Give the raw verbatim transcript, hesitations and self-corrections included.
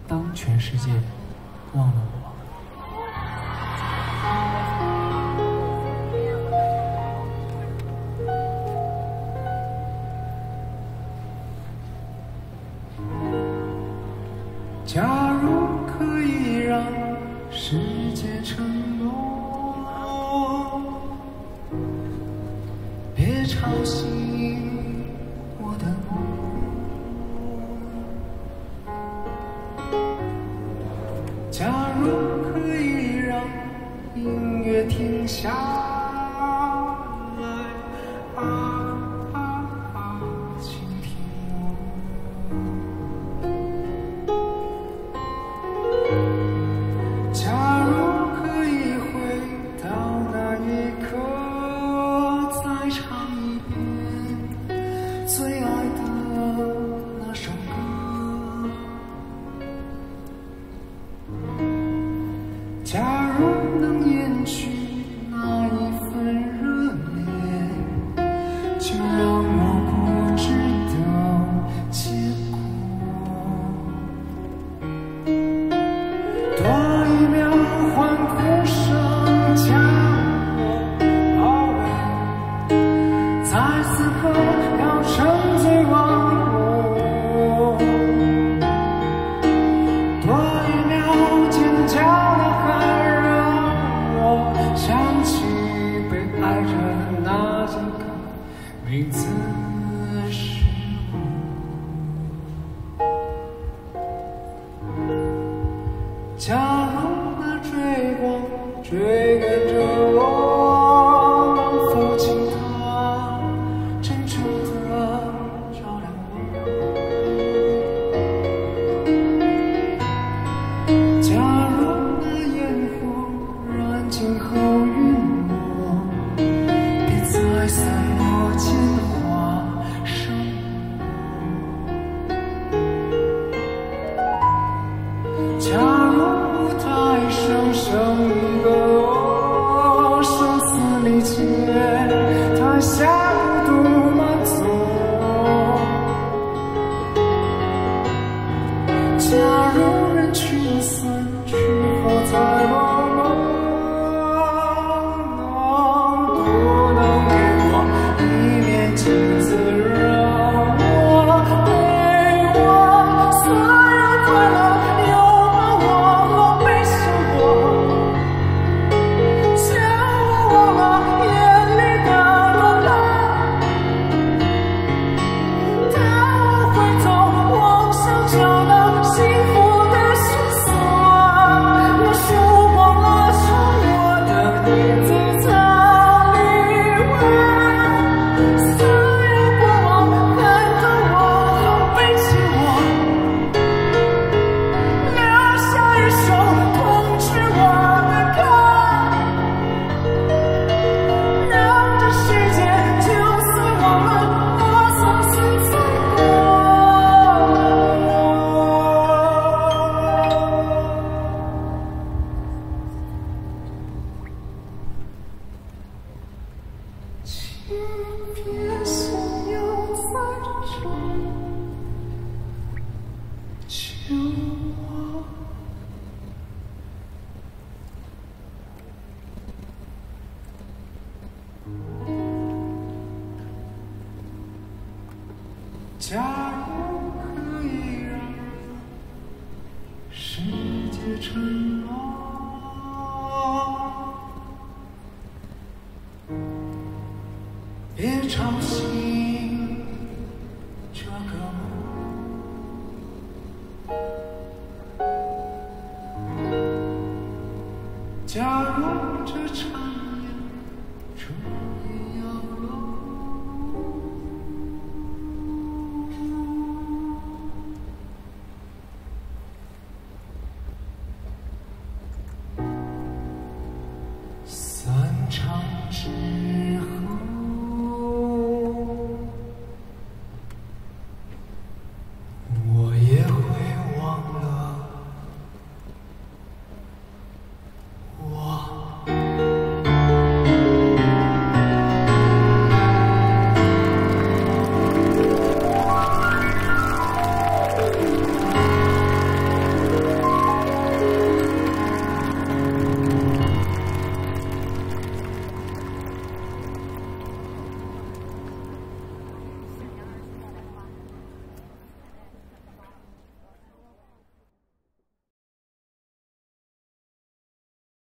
当全世界忘了我。假如可以让世界沉默，别吵醒我的梦。假如可以让音乐停下来，啊啊啊，倾听我。假如可以回到那一刻，再唱一遍最爱的那首歌。假如能延续那一份热烈，就让我固执的结果。多一秒欢呼声将我包围，在此刻要沉醉忘我。多一秒尖叫的喊，让我想起被爱着那几个名字是我。假如那追光追赶着我，能否请它真诚地照亮我？假如那烟火燃尽后陨落，别再散落进花生。假如舞台上剩一个我，生死离结，台下孤独满座。假如人群散去后再落寞，能不能给我一面镜子，让我为我所有快乐拥抱我或悲伤过，叫我忘了眼里的落泪。当我回头望向找到幸福的线索，我输光了剩我的日子藏里外，所有过往看透我后背起我，留下一首痛斥我的歌，让这世界就算忘了我曾经在过。请别想要在这救我。假如可以让世界沉默，别吵醒这个梦。假